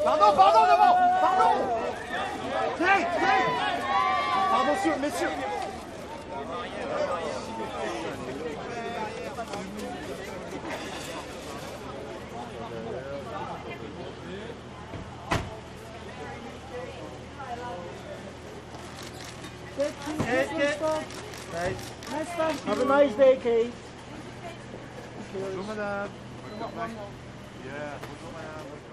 Pardon, pardon, devant. Pardon. Tiens, tiens. Pardon, messieurs. Have a nice day, Kate. Bonjour madame. Yeah, bonjour madame.